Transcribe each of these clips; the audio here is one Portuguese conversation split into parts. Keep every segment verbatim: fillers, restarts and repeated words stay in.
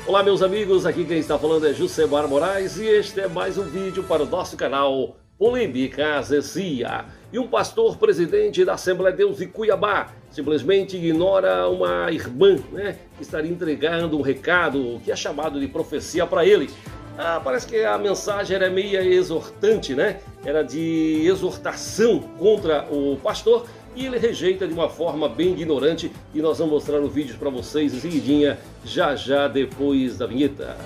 Olá meus amigos, aqui quem está falando é Jusemar Moraes e este é mais um vídeo para o nosso canal Polêmica Zecia. E um pastor presidente da Assembleia de Deus de Cuiabá simplesmente ignora uma irmã, né, que estaria entregando um recado que é chamado de profecia para ele. Ah, parece que a mensagem era meio exortante, né? Era de exortação contra o pastor e ele rejeita de uma forma bem ignorante e nós vamos mostrar o vídeo para vocês em seguidinha, já já depois da vinheta.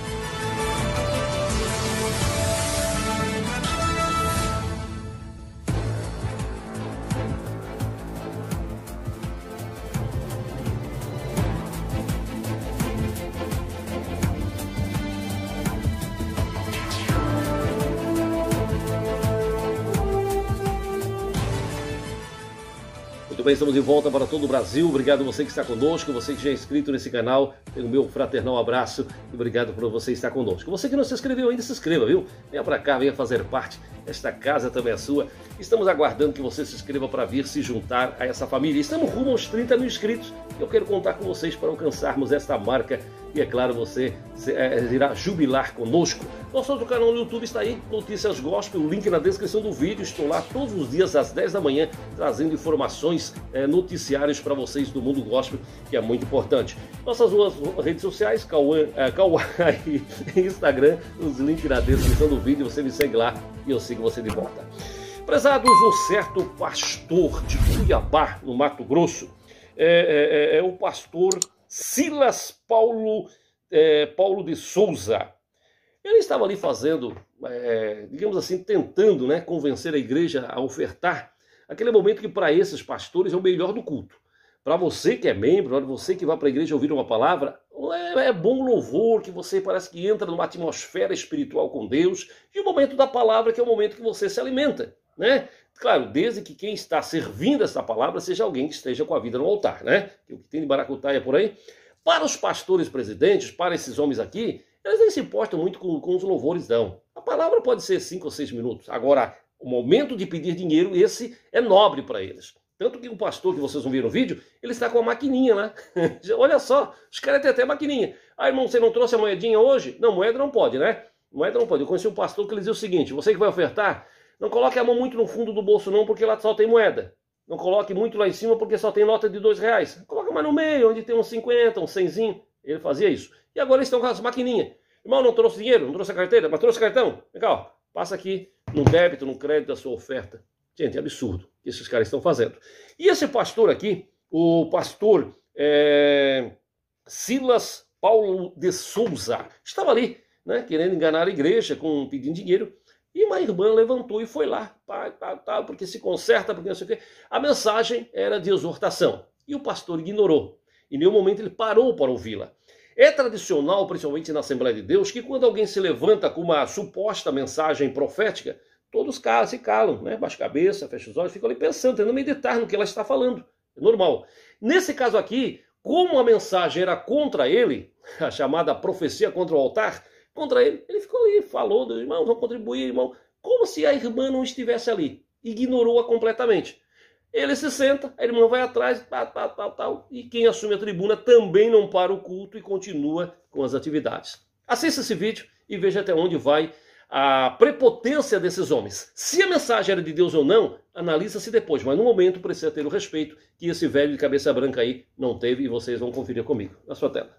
Muito bem, estamos de volta para todo o Brasil. Obrigado a você que está conosco, você que já é inscrito nesse canal, tem o meu fraternal abraço e obrigado por você estar conosco. Você que não se inscreveu ainda, se inscreva, viu? Venha para cá, venha fazer parte, esta casa também é sua. Estamos aguardando que você se inscreva para vir se juntar a essa família. Estamos rumo aos trinta mil inscritos. Eu quero contar com vocês para alcançarmos esta marca e é claro, você irá jubilar conosco. Nosso outro canal no YouTube está aí, Notícias Gospel, o link na descrição do vídeo. Estou lá todos os dias às dez da manhã, trazendo informações, é, noticiários para vocês do mundo gospel, que é muito importante. Nossas duas redes sociais, Cauã, é, Cauã e Instagram, os links na descrição do vídeo, você me segue lá e eu sigo você de volta. Prezados, um certo pastor de Cuiabá, no Mato Grosso, é, é, é o pastor Silas Paulo, é, Paulo de Souza. Ele estava ali fazendo, é, digamos assim, tentando, né, convencer a igreja a ofertar aquele momento que para esses pastores é o melhor do culto. Para você que é membro, para você que vai para a igreja ouvir uma palavra, é, é bom louvor, que você parece que entra numa atmosfera espiritual com Deus, e o momento da palavra que é o momento que você se alimenta, né? Claro, desde que quem está servindo essa palavra seja alguém que esteja com a vida no altar, né? O que tem de maracutaia por aí. Para os pastores presidentes, para esses homens aqui, eles nem se importam muito com, com os louvores, não. A palavra pode ser cinco ou seis minutos. Agora, o momento de pedir dinheiro, esse é nobre para eles. Tanto que o pastor que vocês vão ver no vídeo, ele está com a maquininha lá. Olha só, os caras têm até maquininha. Ah, irmão, você não trouxe a moedinha hoje? Não, moeda não pode, né? Moeda não pode. Eu conheci um pastor que ele dizia o seguinte: você que vai ofertar, não coloque a mão muito no fundo do bolso não, porque lá só tem moeda. Não coloque muito lá em cima, porque só tem nota de dois reais. Coloca mais no meio, onde tem uns cinquenta, uns cenzinho. Ele fazia isso. E agora eles estão com as maquininhas. Irmão, não trouxe dinheiro, não trouxe a carteira, mas trouxe cartão. Vem cá, ó, passa aqui no débito, no crédito da sua oferta. Gente, é absurdo o que esses caras estão fazendo. E esse pastor aqui, o pastor é, Silas Paulo de Souza, estava ali, né, querendo enganar a igreja, com, pedindo dinheiro. E uma irmã levantou e foi lá, pá, pá, pá, porque se conserta, porque não sei o quê. A mensagem era de exortação. E o pastor ignorou. Em nenhum momento ele parou para ouvi-la. É tradicional, principalmente na Assembleia de Deus, que quando alguém se levanta com uma suposta mensagem profética, todos calam, se calam, né? Baixa a cabeça, fecha os olhos, ficam ali pensando, tentando meditar no que ela está falando. É normal. Nesse caso aqui, como a mensagem era contra ele, a chamada profecia contra o altar, contra ele, ele ficou ali, falou, do irmão, vamos contribuir, irmão, como se a irmã não estivesse ali, ignorou-a completamente. Ele se senta, a irmã vai atrás, tal, tal, tal, tal, e quem assume a tribuna também não para o culto e continua com as atividades. Assista esse vídeo e veja até onde vai a prepotência desses homens. Se a mensagem era de Deus ou não, analisa-se depois, mas no momento precisa ter o respeito que esse velho de cabeça branca aí não teve e vocês vão conferir comigo na sua tela.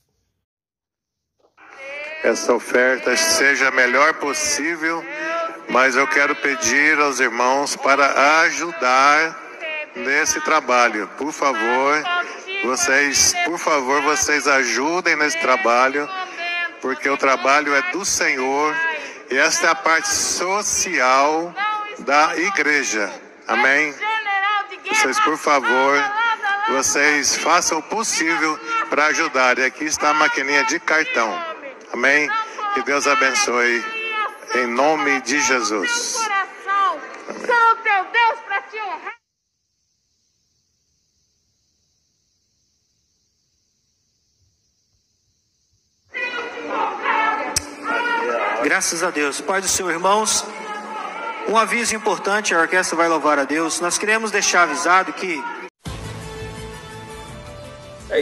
Essa oferta seja a melhor possível, mas eu quero pedir aos irmãos para ajudar nesse trabalho. Por favor, vocês, por favor, vocês ajudem nesse trabalho, porque o trabalho é do Senhor e esta é a parte social da igreja. Amém? Vocês, por favor, vocês façam o possível para ajudar. E aqui está a maquininha de cartão. Amém? Que Deus abençoe, em nome de Jesus. Amém. Sou o teu Deus para te honrar. Graças a Deus. Pai do Senhor, irmãos, um aviso importante, a orquestra vai louvar a Deus. Nós queremos deixar avisado que... É isso,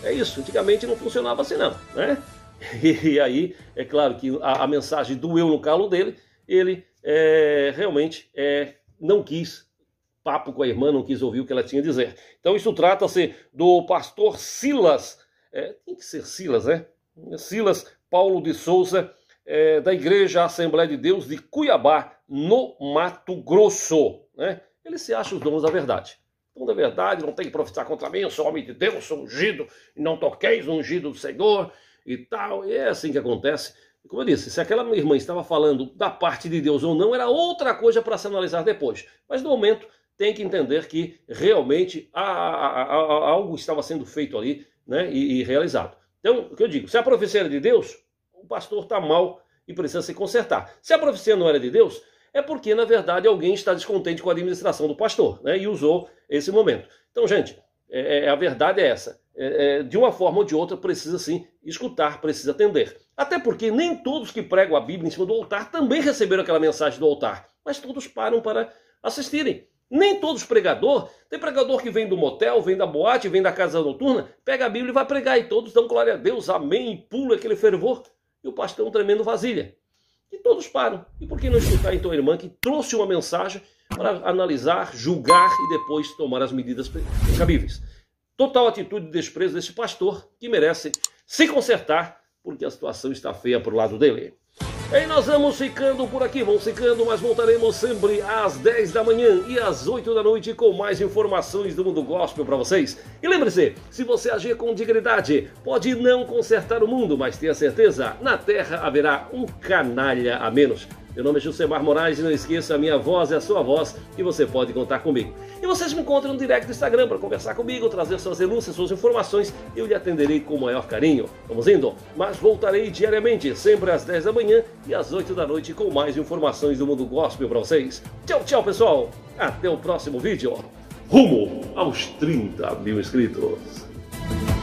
É isso, antigamente não funcionava assim não, né? E, e aí, é claro que a, a mensagem doeu no calo dele, ele é, realmente é, não quis papo com a irmã, não quis ouvir o que ela tinha a dizer. Então isso trata-se do pastor Silas, é, tem que ser Silas, né? Silas Paulo de Souza, é, da Igreja Assembleia de Deus de Cuiabá, no Mato Grosso, né? Ele se acha os donos da verdade. Então, da verdade, não tem que profetizar contra mim, eu sou homem de Deus, sou ungido, e não toqueis o ungido do Senhor, e tal, e é assim que acontece. Como eu disse, se aquela minha irmã estava falando da parte de Deus ou não, era outra coisa para se analisar depois. Mas no momento, tem que entender que realmente há, há, há, há, algo estava sendo feito ali, né, e, e realizado. Então, o que eu digo, se a profecia era de Deus, o pastor está mal e precisa se consertar. Se a profecia não era de Deus, é porque, na verdade, alguém está descontente com a administração do pastor, né, e usou esse momento. Então, gente, é, é, a verdade é essa. É, é, de uma forma ou de outra, precisa sim escutar, precisa atender. Até porque nem todos que pregam a Bíblia em cima do altar também receberam aquela mensagem do altar, mas todos param para assistirem. Nem todos pregador, tem pregador que vem do motel, vem da boate, vem da casa noturna, pega a Bíblia e vai pregar, e todos dão glória a Deus, amém, e pula aquele fervor, e o pastor é um tremendo vasilha. E todos param. E por que não escutar então a irmã que trouxe uma mensagem para analisar, julgar e depois tomar as medidas cabíveis? Total atitude de desprezo desse pastor, que merece se consertar, porque a situação está feia para o lado dele. E nós vamos ficando por aqui, vamos ficando, mas voltaremos sempre às dez da manhã e às oito da noite com mais informações do mundo gospel para vocês. E lembre-se, se você agir com dignidade, pode não consertar o mundo, mas tenha certeza, na terra haverá um canalha a menos. Meu nome é Josemar Moraes e não esqueça, a minha voz é a sua voz e você pode contar comigo. E vocês me encontram no direct do Instagram para conversar comigo, trazer suas denúncias, suas informações e eu lhe atenderei com o maior carinho. Vamos indo? Mas voltarei diariamente, sempre às dez da manhã e às oito da noite com mais informações do mundo gospel para vocês. Tchau, tchau, pessoal! Até o próximo vídeo. Rumo aos trinta mil inscritos.